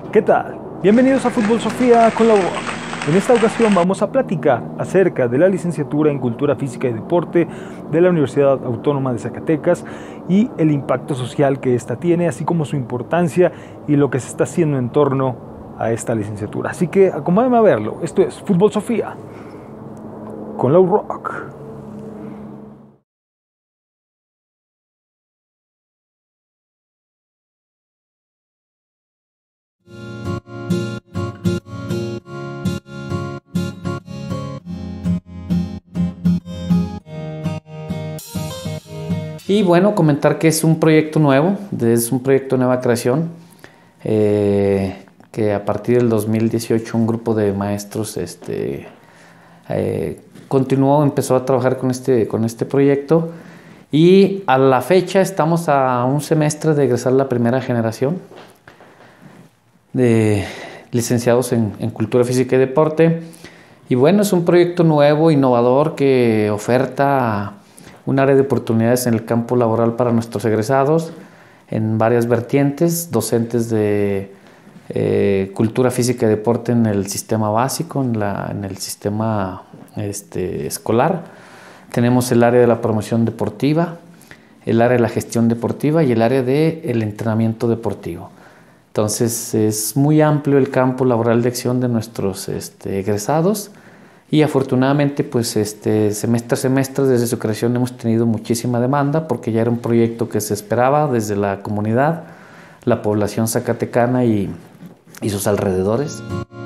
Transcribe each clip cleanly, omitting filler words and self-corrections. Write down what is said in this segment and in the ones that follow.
¿Qué tal? Bienvenidos a Fútbol Sofía con la UROC. En esta ocasión vamos a platicar acerca de la licenciatura en Cultura Física y Deporte de la Universidad Autónoma de Zacatecas y el impacto social que ésta tiene, así como su importancia y lo que se está haciendo en torno a esta licenciatura. Así que acompáñenme a verlo. Esto es Fútbol Sofía con la UROC. Y bueno, comentar que es un proyecto nuevo, es un proyecto de nueva creación, que a partir del 2018 un grupo de maestros empezó a trabajar con este proyecto, y a la fecha estamos a un semestre de egresar la primera generación de licenciados en Cultura Física y Deporte. Y bueno, es un proyecto nuevo, innovador, que oferta un área de oportunidades en el campo laboral para nuestros egresados en varias vertientes: docentes de cultura física y deporte en el sistema básico, en el sistema escolar. Tenemos el área de la promoción deportiva, el área de la gestión deportiva y el área del entrenamiento deportivo. Entonces es muy amplio el campo laboral de acción de nuestros egresados. Y afortunadamente, pues semestre a semestre desde su creación hemos tenido muchísima demanda, porque ya era un proyecto que se esperaba desde la comunidad, la población zacatecana y sus alrededores.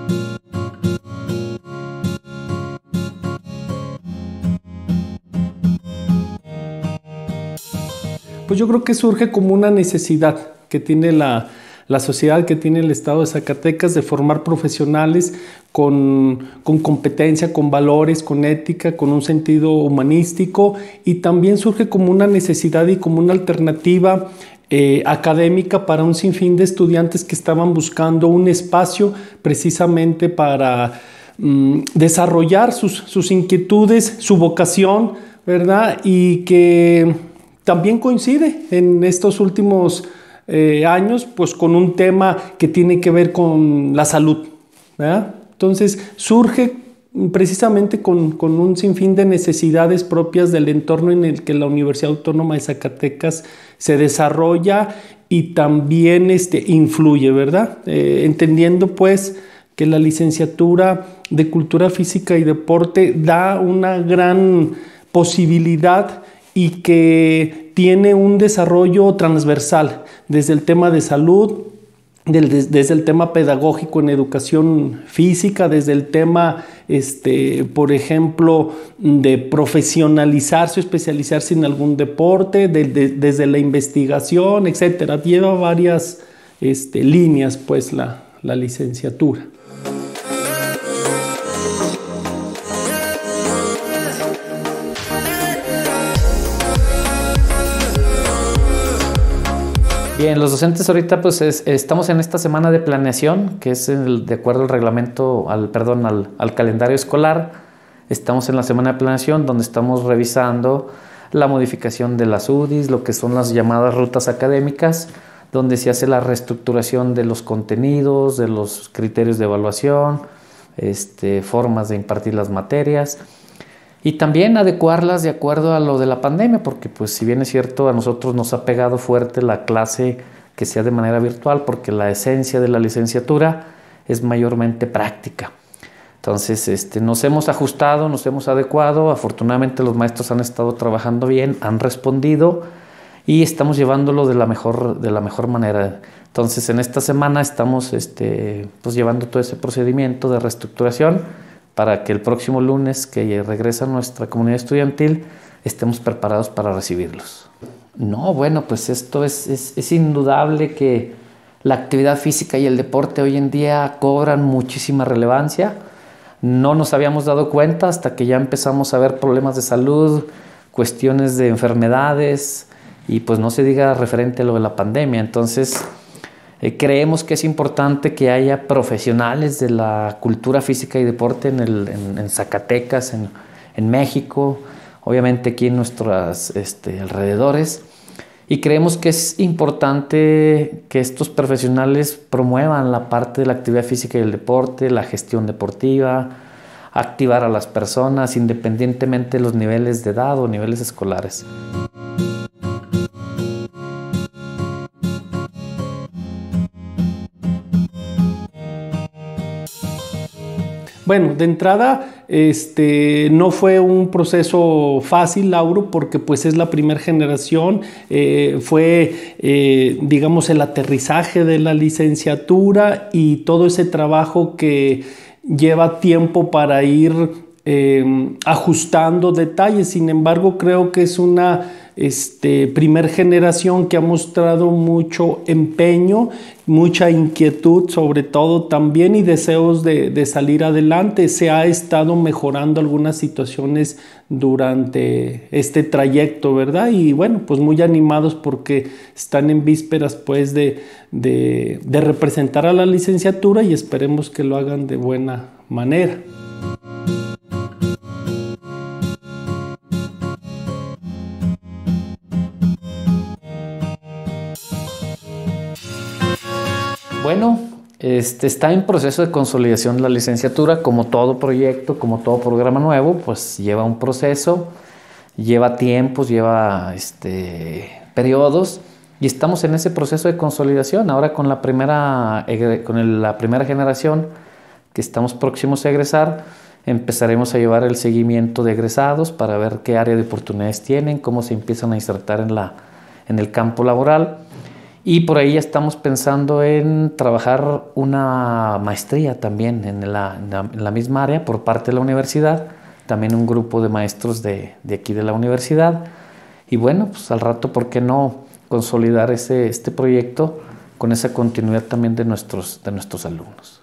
Pues yo creo que surge como una necesidad que tiene la sociedad, que tiene el estado de Zacatecas, de formar profesionales con competencia, con valores, con ética, con un sentido humanístico, y también surge como una necesidad y como una alternativa académica para un sinfín de estudiantes que estaban buscando un espacio precisamente para desarrollar sus inquietudes, su vocación, ¿verdad? Y que también coincide en estos últimos años, pues con un tema que tiene que ver con la salud, ¿verdad? Entonces surge precisamente con un sinfín de necesidades propias del entorno en el que la Universidad Autónoma de Zacatecas se desarrolla y también influye, ¿verdad? Entendiendo pues que la licenciatura de Cultura Física y Deporte da una gran posibilidad y que tiene un desarrollo transversal desde el tema de salud, desde el tema pedagógico en educación física, desde el tema, por ejemplo, de profesionalizarse o especializarse en algún deporte, desde la investigación, etcétera. Lleva varias líneas, pues, la licenciatura. Bien, los docentes ahorita pues estamos en esta semana de planeación, que es de acuerdo al reglamento, al calendario escolar. Estamos en la semana de planeación, donde estamos revisando la modificación de las UDIs, lo que son las llamadas rutas académicas, donde se hace la reestructuración de los contenidos, de los criterios de evaluación, formas de impartir las materias. Y también adecuarlas de acuerdo a lo de la pandemia, porque pues si bien es cierto, a nosotros nos ha pegado fuerte la clase que sea de manera virtual, porque la esencia de la licenciatura es mayormente práctica. Entonces nos hemos ajustado, nos hemos adecuado. Afortunadamente los maestros han estado trabajando bien, han respondido y estamos llevándolo de la mejor manera. Entonces en esta semana estamos pues llevando todo ese procedimiento de reestructuración, para que el próximo lunes que regresa nuestra comunidad estudiantil estemos preparados para recibirlos. No, bueno, pues esto es indudable que la actividad física y el deporte hoy en día cobran muchísima relevancia. No nos habíamos dado cuenta hasta que ya empezamos a ver problemas de salud, cuestiones de enfermedades, y pues no se diga referente a lo de la pandemia. Entonces creemos que es importante que haya profesionales de la cultura física y deporte en Zacatecas, en México, obviamente aquí en nuestros alrededores, Y creemos que es importante que estos profesionales promuevan la parte de la actividad física y el deporte, la gestión deportiva, activar a las personas independientemente de los niveles de edad o niveles escolares. Bueno, de entrada, no fue un proceso fácil, Lauro, porque pues es la primera generación, digamos, el aterrizaje de la licenciatura y todo ese trabajo que lleva tiempo para ir ajustando detalles. Sin embargo, creo que es una primer generación que ha mostrado mucho empeño, mucha inquietud sobre todo también y deseos de salir adelante. Se ha estado mejorando algunas situaciones durante este trayecto, ¿verdad? Y bueno, pues muy animados porque están en vísperas pues de representar a la licenciatura y esperemos que lo hagan de buena manera. Bueno, está en proceso de consolidación la licenciatura, como todo proyecto, como todo programa nuevo, pues lleva un proceso, lleva tiempos, lleva periodos, y estamos en ese proceso de consolidación. Ahora con la primera generación que estamos próximos a egresar, empezaremos a llevar el seguimiento de egresados para ver qué área de oportunidades tienen, cómo se empiezan a insertar en el campo laboral. Y por ahí estamos pensando en trabajar una maestría también en la misma área por parte de la universidad, también un grupo de maestros de aquí de la universidad. Y bueno, pues al rato, ¿por qué no consolidar este proyecto con esa continuidad también de nuestros alumnos?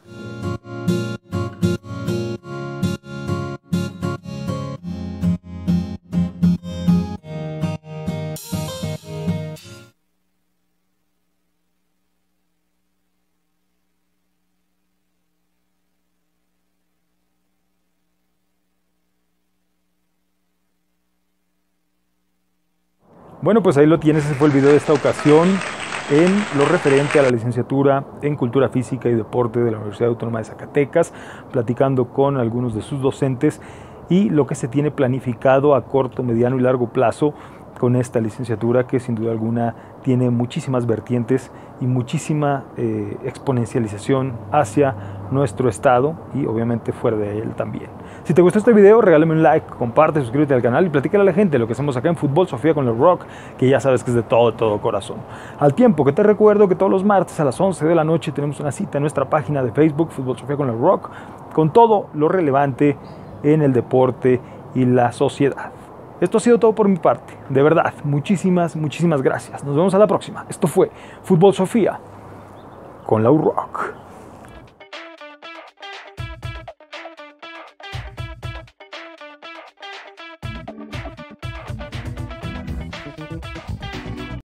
Bueno, pues ahí lo tienes, ese fue el video de esta ocasión en lo referente a la licenciatura en Cultura Física y Deporte de la Universidad Autónoma de Zacatecas, platicando con algunos de sus docentes y lo que se tiene planificado a corto, mediano y largo plazo con esta licenciatura, que sin duda alguna tiene muchísimas vertientes y muchísima exponencialización hacia nuestro estado y obviamente fuera de él también. Si te gustó este video, regálame un like, comparte, suscríbete al canal y platícale a la gente lo que hacemos acá en Fútbol Sofía con el Rock, que ya sabes que es de todo corazón. Al tiempo que te recuerdo que todos los martes a las 11 de la noche tenemos una cita en nuestra página de Facebook, Fútbol Sofía con el Rock, con todo lo relevante en el deporte y la sociedad. Esto ha sido todo por mi parte. De verdad, muchísimas gracias. Nos vemos a la próxima. Esto fue Fútbol Sofía con la Rock.